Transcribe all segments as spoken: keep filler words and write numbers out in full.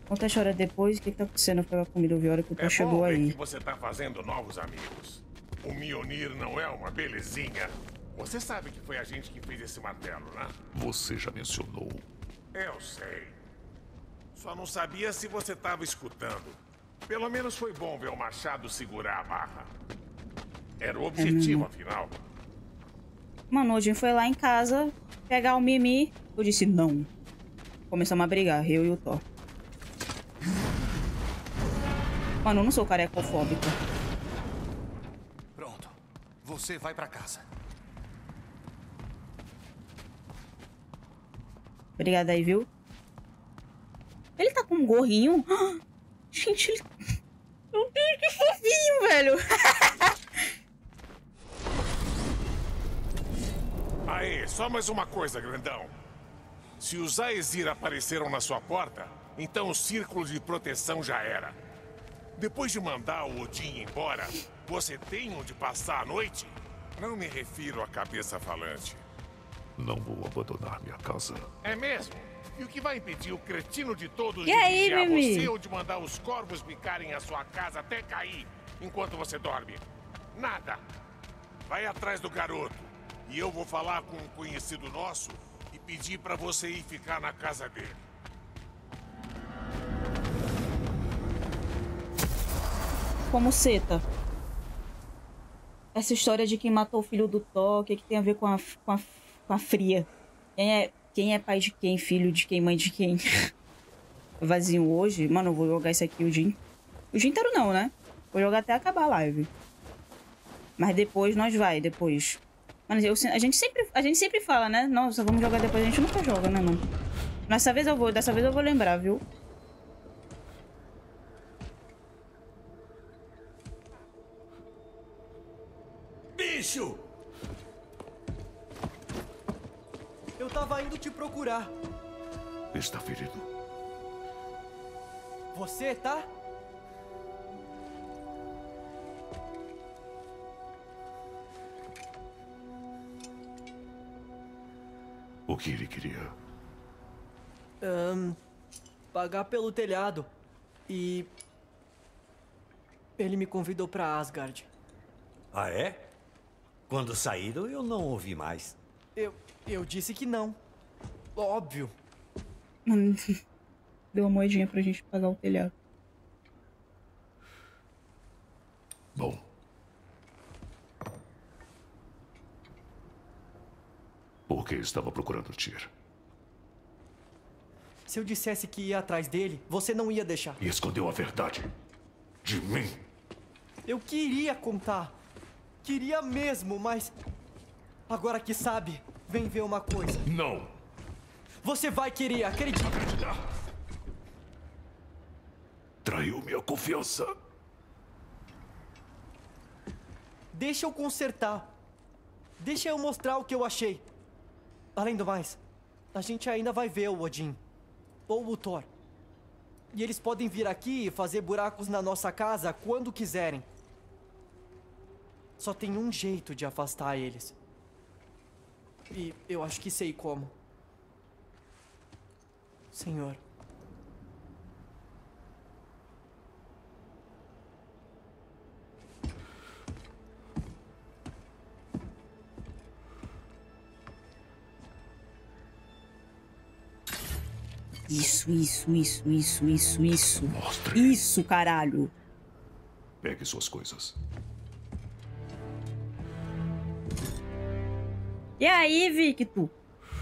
Conta a história depois. O que, que tá acontecendo? Foi a comida, eu vi a hora que o Thor É chegou bom ver aí. que você tá fazendo novos amigos. O Mjolnir não é uma belezinha. Você sabe que foi a gente que fez esse martelo, né? Você já mencionou. Eu sei. Só não sabia se você tava escutando. Pelo menos foi bom ver o machado segurar a barra. Era o objetivo, hum. afinal. Mano, hoje foi lá em casa pegar o Mimi. Eu disse não. Começamos a brigar, eu e o Thor. Mano, eu não sou carecofóbica. Pronto. Você vai pra casa. Obrigada aí, viu? Ele tá com um gorrinho. Gente, ele... Meu Deus, que fofinho, velho. Aê, só mais uma coisa, grandão. Se os Aesir apareceram na sua porta, então o círculo de proteção já era. Depois de mandar o Odin embora, você tem onde passar a noite? Não me refiro à cabeça falante. Não vou abandonar minha casa. É mesmo? E o que vai impedir o cretino de todos E de aí, vigiar Mimi? você ou de mandar os corvos picarem a sua casa até cair enquanto você dorme? Nada. Vai atrás do garoto. E eu vou falar com um conhecido nosso e pedir pra você ir ficar na casa dele. Como seta. Essa história de quem matou o filho do Thor, o que, que tem a ver com a, com a, com a fria? Quem é, quem é pai de quem, filho de quem, mãe de quem? Vazio hoje? Mano, eu vou jogar isso aqui o dia, o dia inteiro não, né? Vou jogar até acabar a live. Mas depois nós vai, depois. Mano, eu, a, gente sempre, a gente sempre fala, né? Nossa, vamos jogar depois. A gente nunca joga, né, mano? Dessa vez eu vou, dessa vez eu vou lembrar, viu? Bicho! Eu tava indo te procurar. Está ferido. Você tá? O que ele queria? Um, pagar pelo telhado. E... ele me convidou pra Asgard. Ah, é? Quando saíram, eu não ouvi mais. Eu... eu disse que não. Óbvio. Mano, deu uma moedinha pra gente pagar o telhado. Bom. Por que estava procurando Tyr? Se eu dissesse que ia atrás dele, você não ia deixar. E escondeu a verdade de mim. Eu queria contar. Queria mesmo, mas... agora que sabe, vem ver uma coisa. Não. Você vai querer, acredita. Acreditar. Traiu minha confiança. Deixa eu consertar. Deixa eu mostrar o que eu achei. Além do mais, a gente ainda vai ver o Odin. Ou o Thor. E eles podem vir aqui e fazer buracos na nossa casa quando quiserem. Só tem um jeito de afastar eles. E eu acho que sei como. Senhor. Isso, isso, isso, isso, isso, isso. Mostre. Isso, caralho. Pegue suas coisas. E aí, Victor?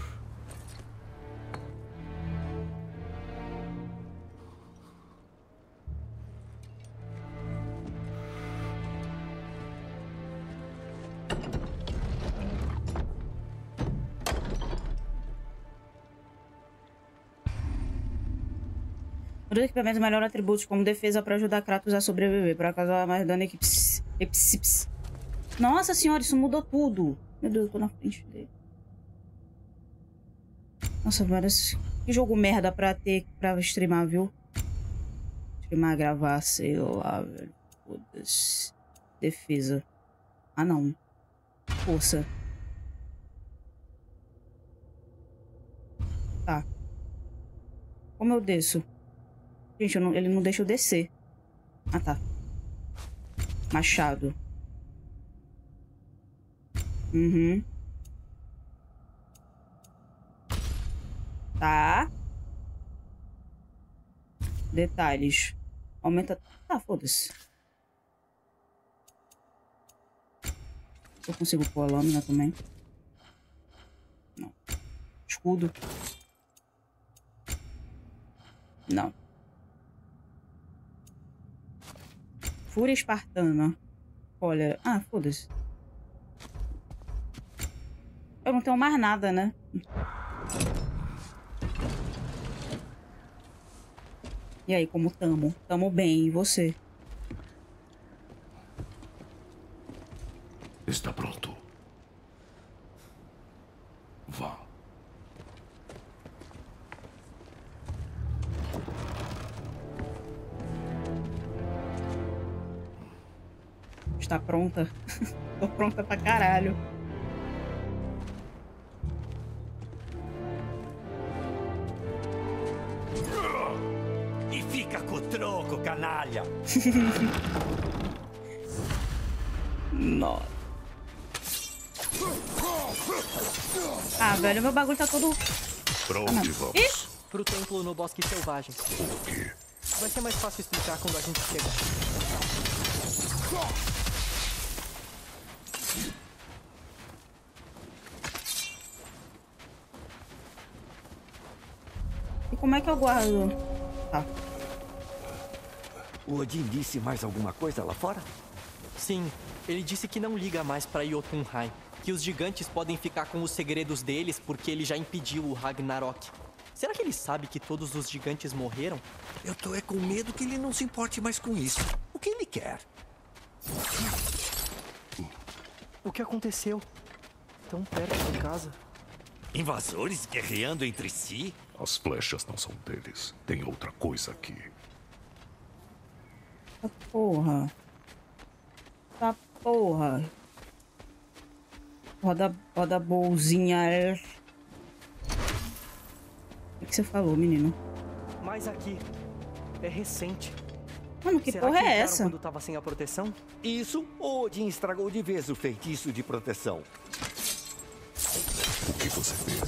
Os equipamentos melhoram atributos como defesa para ajudar Kratos a sobreviver, para causar mais dano equips. Epips. Nossa senhora, isso mudou tudo. Meu Deus, eu tô na frente dele. Nossa, parece... que jogo merda pra ter pra streamar, viu? Streamar, gravar, sei lá, velho. Foda-se. Defesa. Ah, não. Força. Tá. Como eu desço? Gente, eu não, ele não deixa eu descer. Ah, tá. Machado. Uhum. Tá. Detalhes. Aumenta... Tá, foda-se. Eu consigo pôr a lâmina também. Não. Escudo. Não. Fúria espartana. Olha... Ah, foda-se. Eu não tenho mais nada, né? E aí, como tamo? Tamo bem, e você? Está pronto. Vá. Está pronta? Tô pronta pra caralho. E fica com o troco, canalha. Nossa. Ah, velho, meu bagulho tá todo... Pra Ah, onde vamos? Ih! Pro templo no Bosque Selvagem. O quê? Vai ser mais fácil explicar quando a gente chegar. E como é que eu guardo? Tá. O Odin disse mais alguma coisa lá fora? Sim, ele disse que não liga mais pra Jotunheim. Que os gigantes podem ficar com os segredos deles porque ele já impediu o Ragnarok. Será que ele sabe que todos os gigantes morreram? Eu tô é com medo que ele não se importe mais com isso. O que ele quer? O que aconteceu? Tão perto de casa. Invasores guerreando entre si? As flechas não são deles. Tem outra coisa aqui. Tá porra. Tá porra. Roda, roda bolzinha. O que você falou, menino? Mas aqui. É recente. Mano, que Será porra que é entraram essa? quando tava sem a proteção? Isso, o Odin estragou de vez o feitiço de proteção. O que você vê?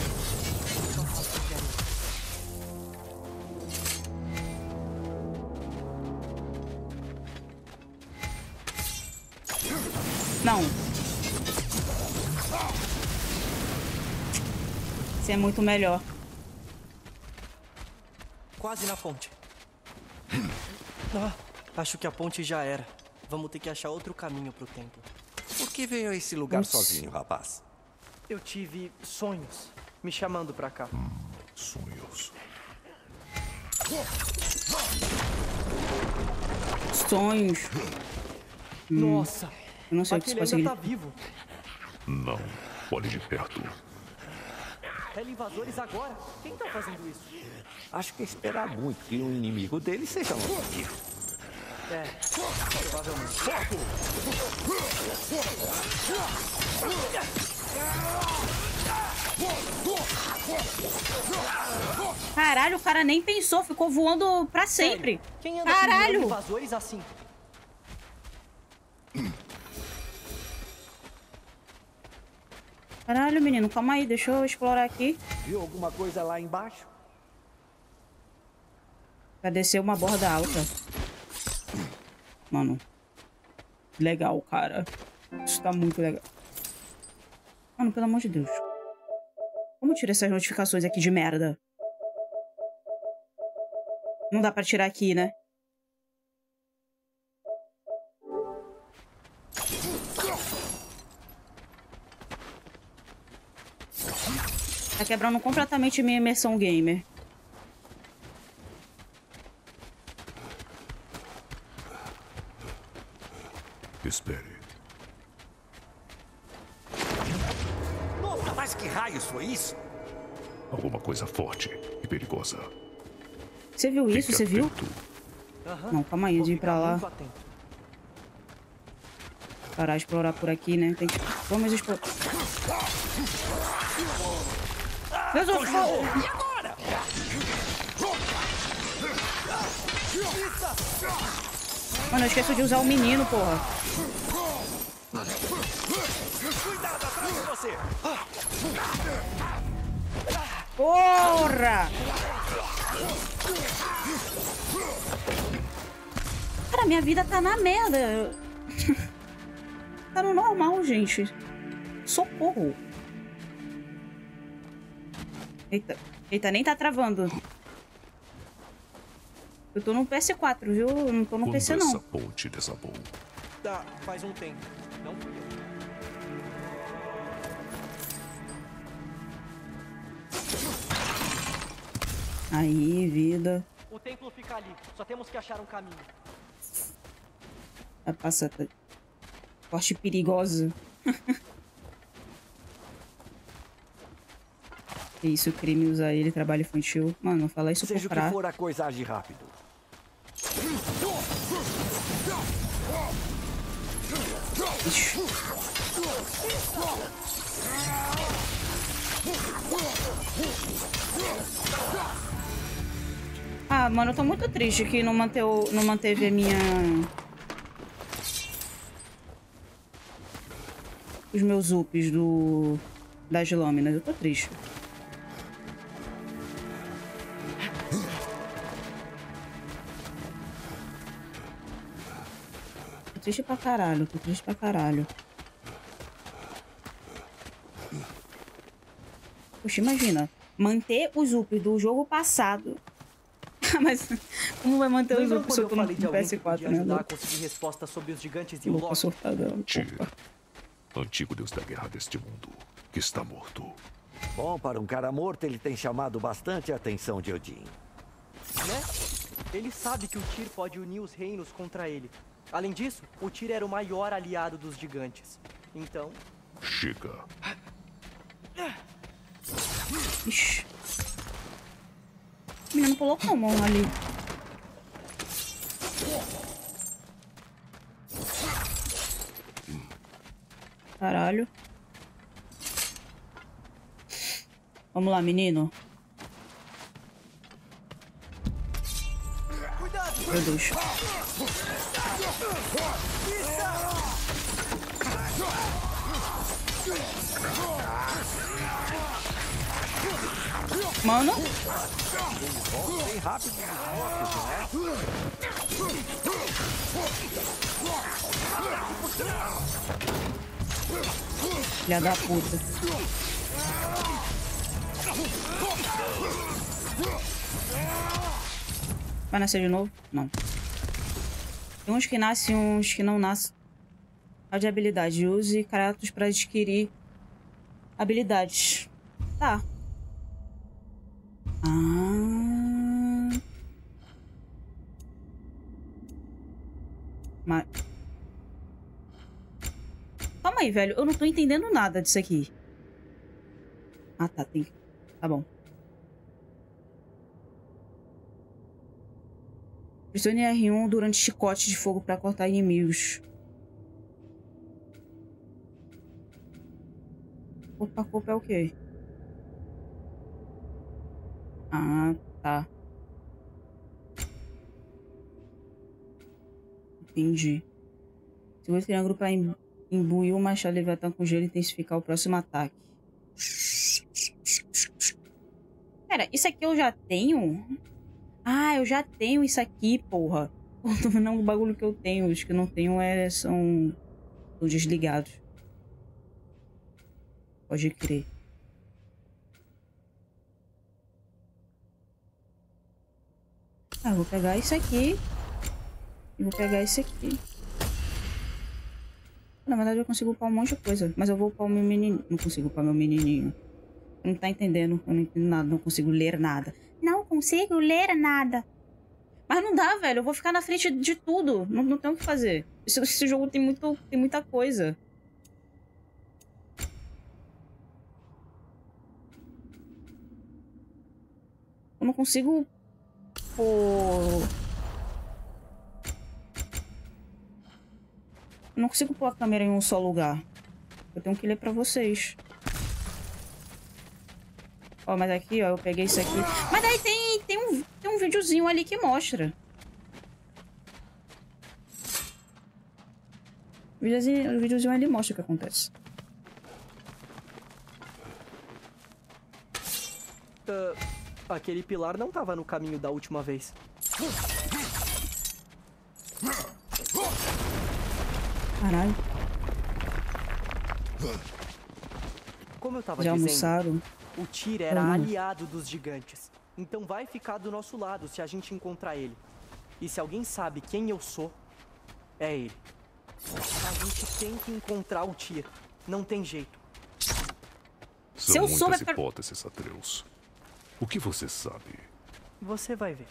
Não. Isso é muito melhor. Quase na ponte. Ah, acho que a ponte já era. Vamos ter que achar outro caminho pro templo. Por que veio a esse lugar Ups. sozinho, rapaz? Eu tive sonhos me chamando pra cá. Sonhos. Sonhos. Nossa! Eu não sei o que isso Aquele pode ainda significar. tá vivo. Não. Olhe de perto. Invasores agora? Quem tá fazendo isso? Acho que é esperar muito que um inimigo dele seja nosso amigo. É, provavelmente. Caralho, o cara nem pensou, ficou voando pra sempre. Quem anda Caralho! com invasores assim? Caralho, menino, calma aí, deixa eu explorar aqui. Viu alguma coisa lá embaixo? Pra descer uma borda alta. Mano. Legal, cara. Isso tá muito legal. Mano, pelo amor de Deus. Como tira essas notificações aqui de merda? Não dá pra tirar aqui, né? Tá quebrando completamente minha imersão gamer. Espere. Nossa, mas que raios foi isso? Alguma coisa forte e perigosa. Você viu isso? Fique Você viu? atento. Aham. Não, calma aí, Vou de ir ficar pra lá. muito atento. Parar de explorar por aqui, né? Tem que... Vamos explorar. Meu Deus, E agora? Mano, eu esqueço de usar o menino, porra. Cuidado atrás de você! Porra! Cara, minha vida tá na merda. Tá no normal, gente. Socorro. Eita. Eita, nem tá travando. Eu tô no P S quatro, viu? Eu não tô no Quando P C, essa não. ponte desabou? Tá, faz um tempo. Não fui eu. Aí, vida. O templo fica ali. Só temos que achar um caminho. Vai passar. Forte perigosa. Que isso, crime usar ele, trabalho infantil. Mano, fala isso Seja por o que pra... for, a coisa age rápido. Ixi. Ah, mano, eu tô muito triste que não, manteu, não manteve a minha... Os meus ups do... das lâminas. Eu tô triste. Tô triste pra caralho, tô triste pra caralho. Poxa, imagina, manter os ups do jogo passado. Mas como vai manter os ups se eu tô no P S quatro, né? Ajudar a conseguir respostas sobre os gigantes e o Louco Loki. surtadão. Tyr, antigo deus da guerra deste mundo, que está morto. Bom, para um cara morto, ele tem chamado bastante a atenção de Odin. Né? Ele sabe que o Tyr pode unir os reinos contra ele. Além disso, o Tyr era o maior aliado dos gigantes. Então... Chega. Ixi. O menino pulou como ali? Caralho. Vamos lá, menino. Meu Deus. Mano. Bem rápido. Filha da puta. Vai nascer de novo? Não. Tem uns que nascem e uns que não nascem. A de habilidade. Use Kratos para adquirir habilidades. Tá. Ah. Mas... Calma aí, velho. Eu não tô entendendo nada disso aqui. Ah, tá. Tem... Tá bom. Pressione R um durante chicote de fogo para cortar inimigos. Corpo a corpo é o quê? Ah, tá. Entendi. Segura o triângulo para imbuir o machado leviatã com gelo e intensificar o próximo ataque. Pera, isso aqui eu já tenho? Ah, eu já tenho isso aqui, porra. Eu tô vendo o bagulho que eu tenho. Os que eu não tenho é, são... São desligados. Pode crer. Ah, eu vou pegar isso aqui. E vou pegar esse aqui. Na verdade, eu consigo upar um monte de coisa. Mas eu vou upar o meu menininho. Não consigo upar meu menininho. Não tá entendendo. Eu não entendo nada. Não consigo ler nada. Não consigo ler nada. Mas não dá, velho. Eu vou ficar na frente de tudo. Não, não tem o que fazer. Esse, esse jogo tem, muito, tem muita coisa. Eu não consigo... Pôr... Eu não consigo pôr a câmera em um só lugar. Eu tenho que ler pra vocês. Ó, mas aqui, ó, eu peguei isso aqui. Mas daí tem, tem, um, tem um videozinho ali que mostra. O videozinho, o videozinho ali mostra o que acontece. Uh, aquele pilar não tava no caminho da última vez. Caralho. Como eu tava Já dizendo, almoçaram? o Tyr era Uhum. aliado dos gigantes. Então vai ficar do nosso lado se a gente encontrar ele. E se alguém sabe quem eu sou, é ele. A gente tem que encontrar o Tyr. Não tem jeito. São Se eu muitas souber- hipóteses, Atreus. O que você sabe? Você vai ver.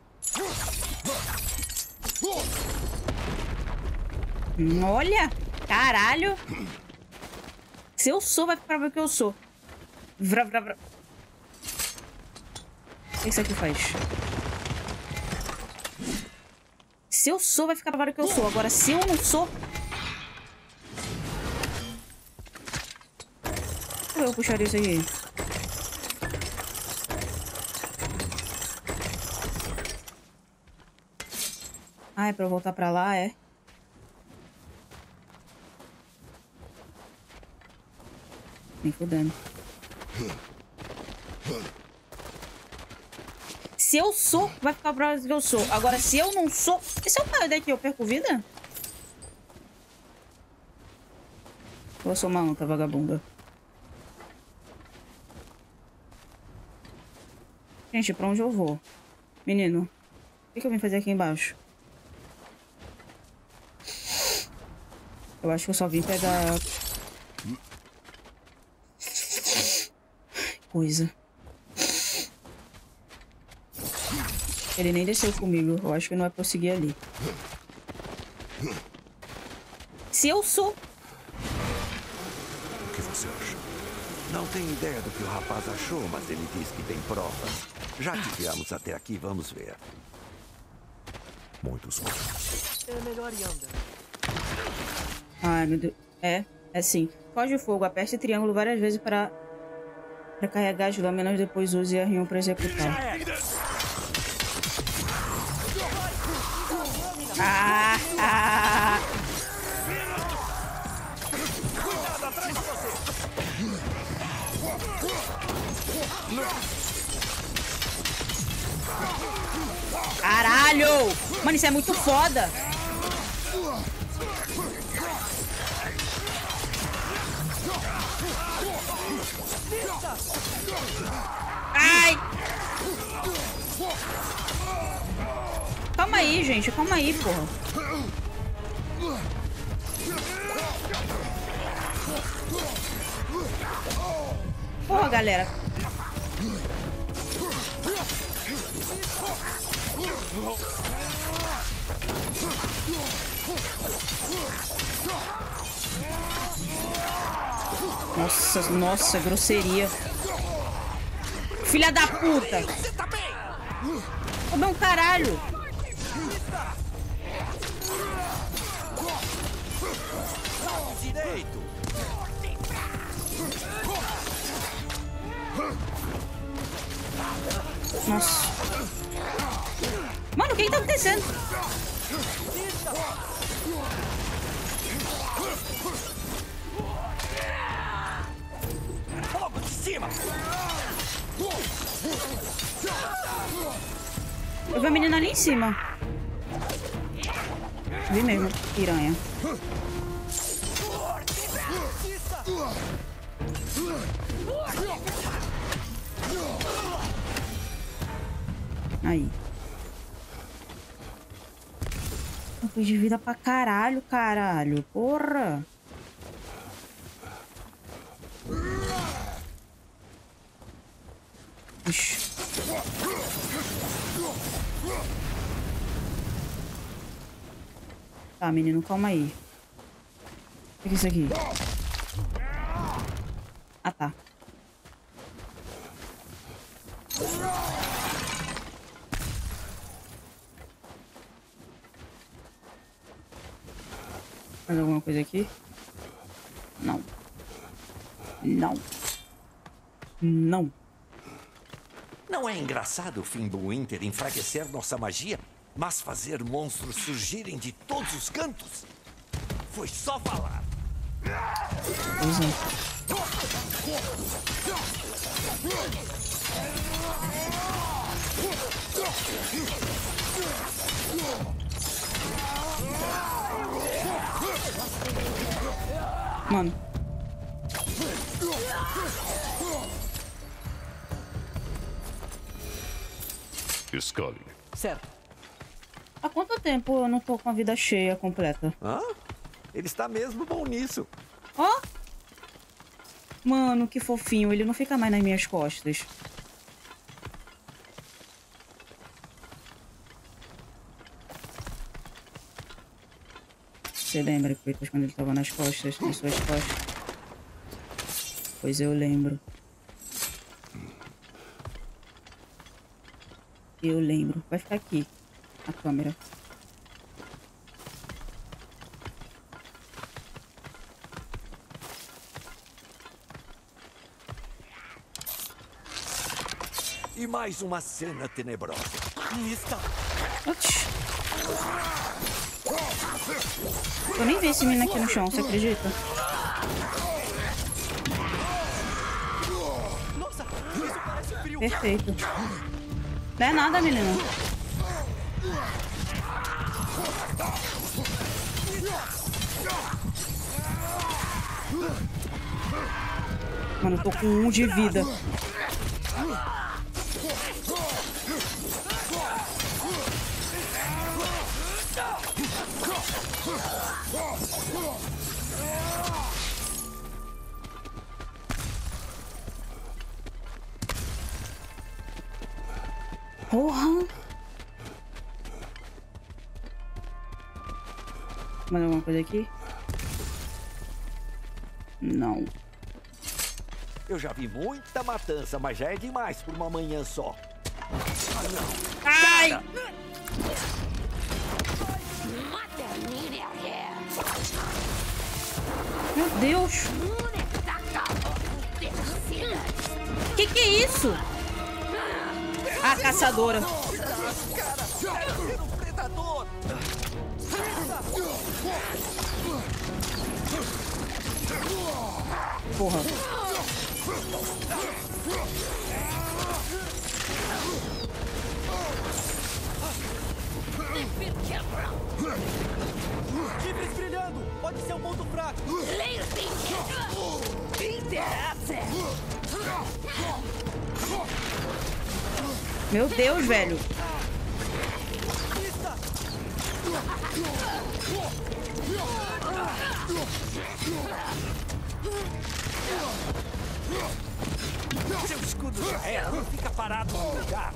Olha! Caralho! Se eu sou, vai ficar o que eu sou. Vrá, vrá, vrá. O que isso aqui faz? Se eu sou, vai ficar para o que eu sou. Agora, se eu não sou... Eu puxar isso aqui. Ah, é pra eu voltar pra lá, é? Nem fudendo. Se eu sou, vai ficar pra que eu sou. Agora, se eu não sou... E se eu caio daqui, eu perco vida? Ou eu sou uma anta vagabunda? Gente, pra onde eu vou? Menino, o que, que eu vim fazer aqui embaixo? Eu acho que eu só vim pegar... coisa. Ele nem desceu comigo. Eu acho que não é pra eu seguir ali. Se eu sou... O que você acha? Não tenho ideia do que o rapaz achou, mas ele diz que tem provas. Já que viemos até aqui, vamos ver. Muitos corpos. É melhor ir andando. Ai, meu Deus. É, é sim. Foge o fogo. Aperte triângulo várias vezes para... para carregar as lâminas. Depois use R um para executar. Ah, ah. Caralho! Mano, isso é muito foda! Ai! Calma aí, gente. Calma aí, porra. Porra, galera. Nossa, nossa, grosseria. Filha da puta. Ô, meu caralho. Direito! Nossa. Mano, o que que tá acontecendo? Fogo de cima! Eu vi a menina ali em cima. Vi mesmo, piranha. Aí. Eu fui de vida pra caralho, caralho. Porra. Ixi. Tá, menino, calma aí. O que é isso aqui? Ah, tá. Mais alguma coisa aqui? Não. Não. Não. Não é engraçado o Fimbulwinter enfraquecer nossa magia, mas fazer monstros surgirem de todos os cantos? Foi só falar. Pois é. Mano. Scully. Certo. Há quanto tempo eu não tô com a vida cheia completa? Hã? Ele está mesmo bom nisso. Ó! Mano, que fofinho. Ele não fica mais nas minhas costas. Você lembra, Kratos, quando ele tava nas costas, nas suas costas? Pois eu lembro. Eu lembro. Vai ficar aqui, a câmera. E mais uma cena tenebrosa. Lista. Oxi. Eu nem vi esse menino aqui no chão, você acredita? Nossa, isso parece frio. Perfeito. Não é nada, menino. Mano, eu tô com um de vida. Porra! Mais alguma coisa aqui? Não. Eu já vi muita matança, mas já é demais por uma manhã só. Ai! Meu Deus! Que que é isso? A caçadora. Porra. Chifres brilhando. Pode ser um ponto fraco. Meu Deus, velho. Seu escudo já era, não fica parado no lugar.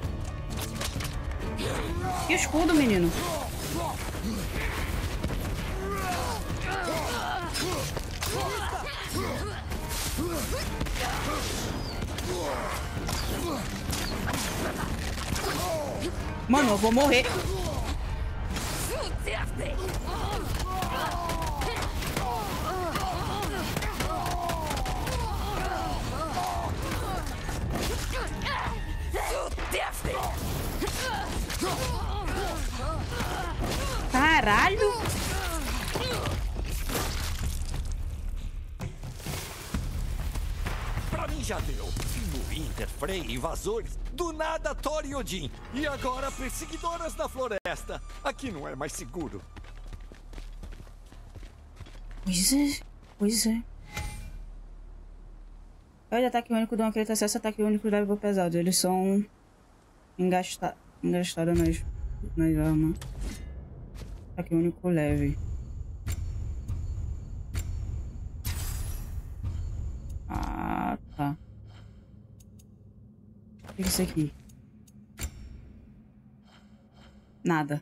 Que escudo, menino? Mano, eu vou morrer. Caralho! Pra mim já deu. No Interfrey, invasores, do nada Thor e Odin. E agora perseguidoras da floresta. Aqui não é mais seguro. Pois é, pois é. Olha, ataque único de uma criatura acesso, ataque único leve pesado. Eles são engasta... engastados nas, nas armas. Ataque único leve. Ah, tá. O que é isso aqui? Nada.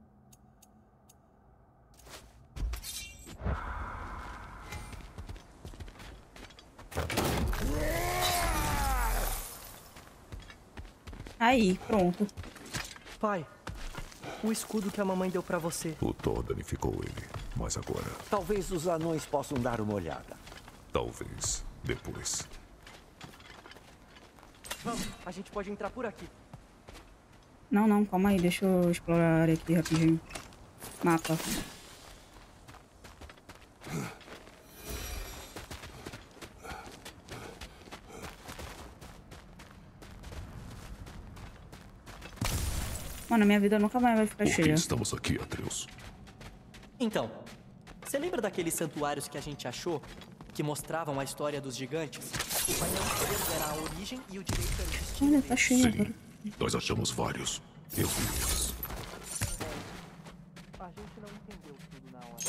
Aí, pronto. Pai, o escudo que a mamãe deu pra você. O Thor danificou ele, mas agora, Talvez os anões possam dar uma olhada. talvez, depois. Vamos, a gente pode entrar por aqui. Não, não, calma aí, deixa eu explorar a área aqui rapidinho. Mapa. Mano, a minha vida nunca mais vai ficar Por que cheia. estamos aqui, Atreus? Então, você lembra daqueles santuários que a gente achou? Que mostravam a história dos gigantes? O painel esquerdo era a origem e o direito era o destino Olha, tá cheio agora. Sim, nós achamos vários. Eu vi eles. A gente não entendeu tudo na hora.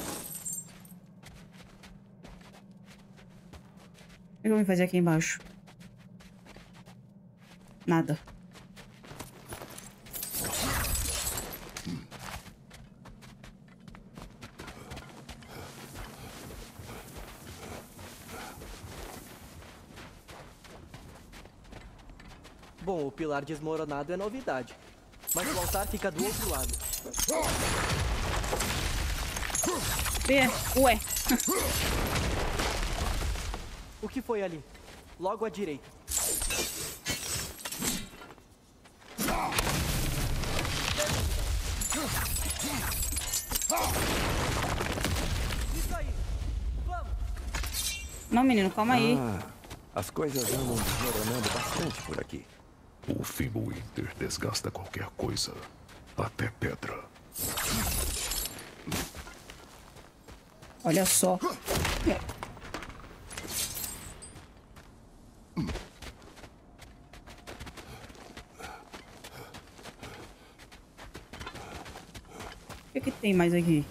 O que eu vou fazer aqui embaixo? Nada. Bom, o pilar desmoronado é novidade. Mas o altar fica do outro lado. É, ué. O que foi ali? Logo à direita. Isso aí! Vamos! Não, menino, calma aí. Ah, as coisas andam desmoronando bastante por aqui. O Fimbulwinter desgasta qualquer coisa. Até pedra. Olha só. O que, que tem mais aqui?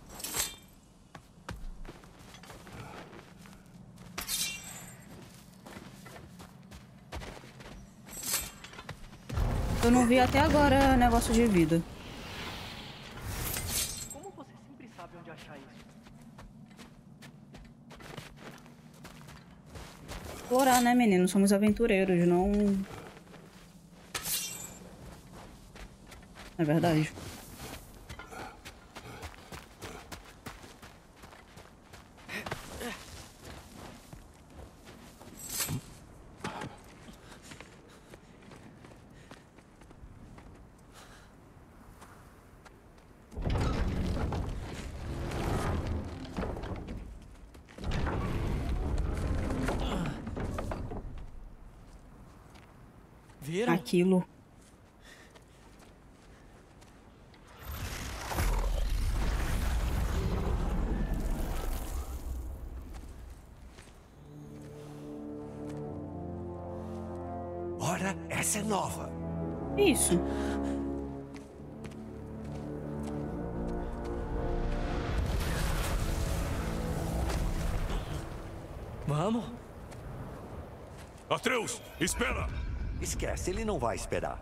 Eu não vi até agora negócio de vida. Como você sempre sabe onde achar isso? Explorar, né, menino? Somos aventureiros, não... É verdade. Viram? Aquilo. Ora, essa é nova. Isso. Vamos? Atreus, espera! Esquece, ele não vai esperar.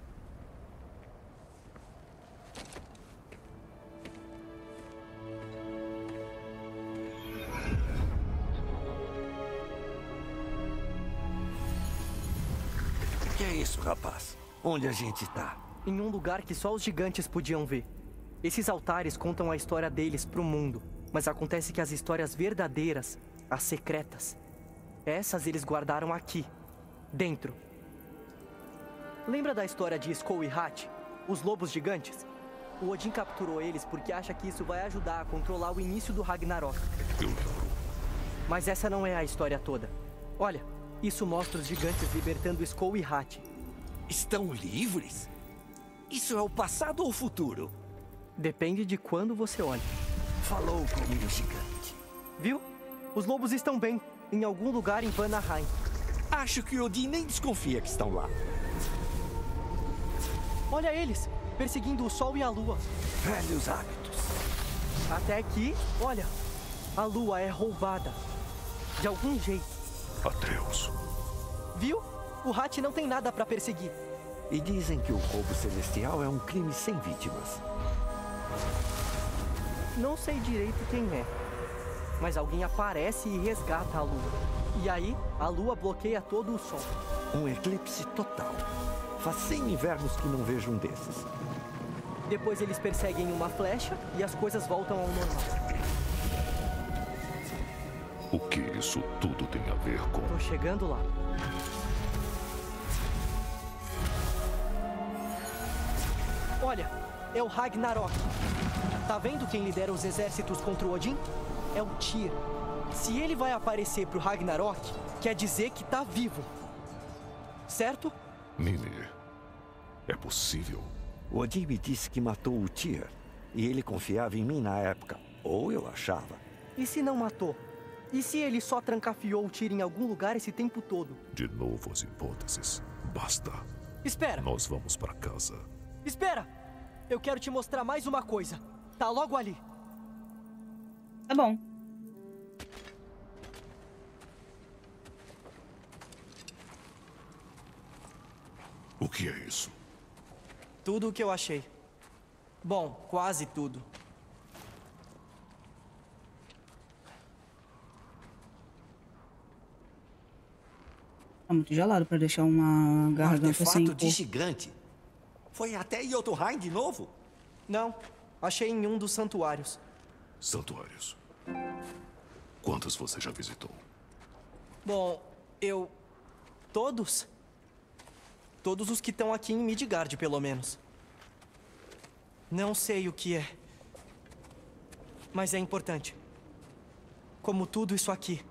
O que é isso, rapaz? Onde a gente tá? Em um lugar que só os gigantes podiam ver. Esses altares contam a história deles pro mundo, mas acontece que as histórias verdadeiras, as secretas, essas eles guardaram aqui, dentro. Lembra da história de Skoll e Hatch, os lobos gigantes? O Odin capturou eles porque acha que isso vai ajudar a controlar o início do Ragnarok. Eu lembro. Mas essa não é a história toda. Olha, isso mostra os gigantes libertando Skoll e Hatch. Estão livres? Isso é o passado ou o futuro? Depende de quando você olha. Falou comigo, gigante. Viu? Os lobos estão bem, em algum lugar em Vanaheim. Acho que Odin nem desconfia que estão lá. Olha eles, perseguindo o sol e a lua. Velhos hábitos. Até aqui, olha, a lua é roubada. De algum jeito. Atreus. Viu? O Hatch não tem nada pra perseguir. E dizem que o roubo celestial é um crime sem vítimas. Não sei direito quem é. Mas alguém aparece e resgata a lua. E aí, a lua bloqueia todo o sol. Um eclipse total. Faz cem invernos que não vejo um desses. Depois eles perseguem uma flecha e as coisas voltam ao normal. O que isso tudo tem a ver com... Tô chegando lá. Olha, é o Ragnarok. Tá vendo quem lidera os exércitos contra o Odin? É o Tyr. Se ele vai aparecer pro Ragnarok, quer dizer que tá vivo. Certo? Mimir, é possível? O Odin me disse que matou o Tyr. E ele confiava em mim na época. Ou eu achava. E se não matou? E se ele só trancafiou o Tyr em algum lugar esse tempo todo? De novo as hipóteses. Basta. Espera! Nós vamos para casa. Espera! Eu quero te mostrar mais uma coisa. Tá logo ali. Tá bom. O que é isso? Tudo o que eu achei. Bom, quase tudo. Tá muito gelado pra deixar uma Um garganta sem artefato de cor. gigante. Foi até Jotunheim de novo? Não, achei em um dos santuários. Santuários. Quantos você já visitou? Bom, eu... Todos? Todos os que estão aqui em Midgard, pelo menos. Não sei o que é. Mas é importante. Como tudo isso aqui.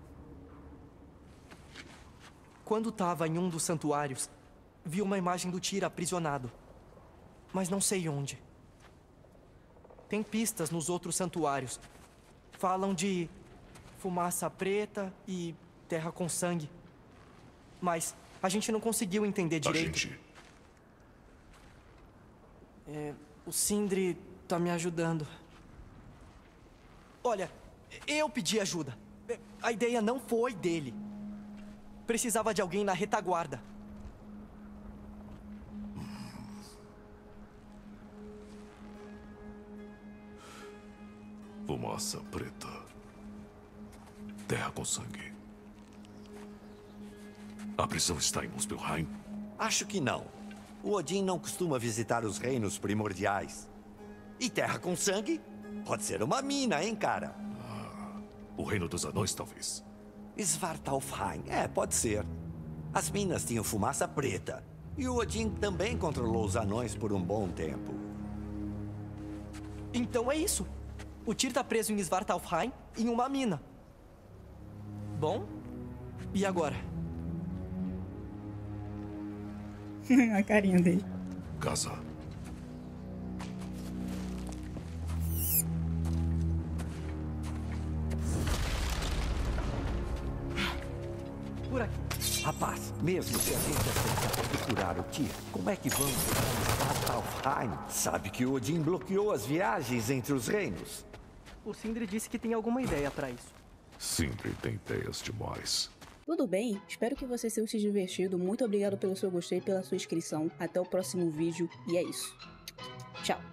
Quando estava em um dos santuários, vi uma imagem do Tyr aprisionado. Mas não sei onde. Tem pistas nos outros santuários. Falam de fumaça preta e terra com sangue. Mas a gente não conseguiu entender direito. A gente... É, o Sindri tá me ajudando. Olha, eu pedi ajuda. A ideia não foi dele. Precisava de alguém na retaguarda. Fumaça preta. Terra com sangue. A prisão está em Muspelheim? Acho que não. O Odin não costuma visitar os reinos primordiais. E terra com sangue? Pode ser uma mina, hein, cara? Ah, o reino dos anões, talvez. Svartalfheim. É, pode ser. As minas tinham fumaça preta. E o Odin também controlou os anões por um bom tempo. Então é isso. O Tyr tá preso em Svartalfheim, em uma mina. Bom, e agora? A carinha dele. Casa. Por aqui. Rapaz, mesmo se a gente acertar procurar o Tyr, como é que vamos para Svartalfheim? Sabe que o Odin bloqueou as viagens entre os reinos. O Sindri disse que tem alguma ideia pra isso. Sempre tem ideias demais. Tudo bem? Espero que vocês tenham se divertido. Muito obrigado pelo seu gostei e pela sua inscrição. Até o próximo vídeo. E é isso. Tchau.